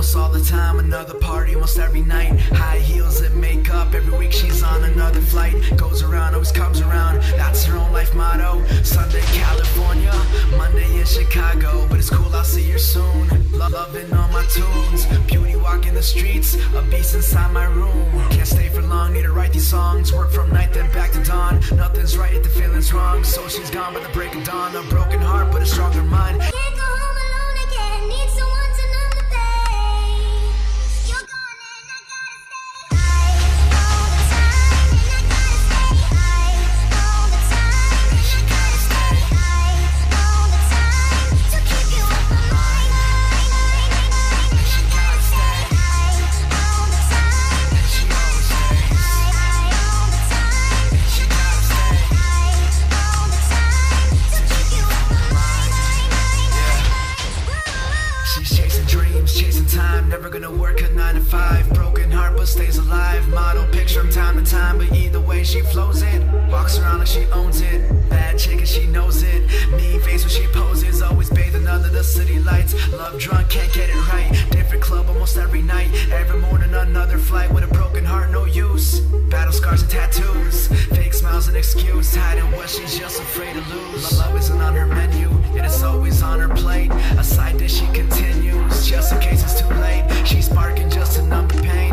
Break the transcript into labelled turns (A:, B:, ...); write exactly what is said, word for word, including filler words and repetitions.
A: almost all the time. Another party almost every night. High heels and makeup, every week she's on another flight. Goes around, always comes around, that's her own life motto. Sunday California, Monday in Chicago, but it's cool, I'll see her soon. Lo- Loving all my tunes, beauty walking the streets, a beast inside my room. Can't stay for long, need to write these songs. Work from night then back to dawn. Nothing's right if the feeling's wrong, so she's gone by the break of dawn. A broken heart but a stronger mind.
B: Can't go home alone again, need someone to numb the pain. You're gone and I gotta stay high all the time, and I gotta stay high all the time, and I gotta stay high all the time to keep you off my mind. And I gotta stay high all the time, and I gotta stay high all the time, and I gotta stay high all the time to keep you off my mind.
A: She's chasing dreams, chasing time, never gonna work a nine to five. Broken heart but stays alive, model picture from time to time, but either way she flows it. Walks around like she owns it, bad chick and she knows it. Mean face when she poses, always bathing under the city lights. Love drunk, can't get it right, different club almost every night. Every morning another flight, with a broken heart no use. Battle scars and tattoos, fake smiles and excuse, hiding what she's just afraid to lose. Love isn't on her menu, it is always on her plate. A side dish she continues, just in case it's too late. She's sparking just to numb the pain.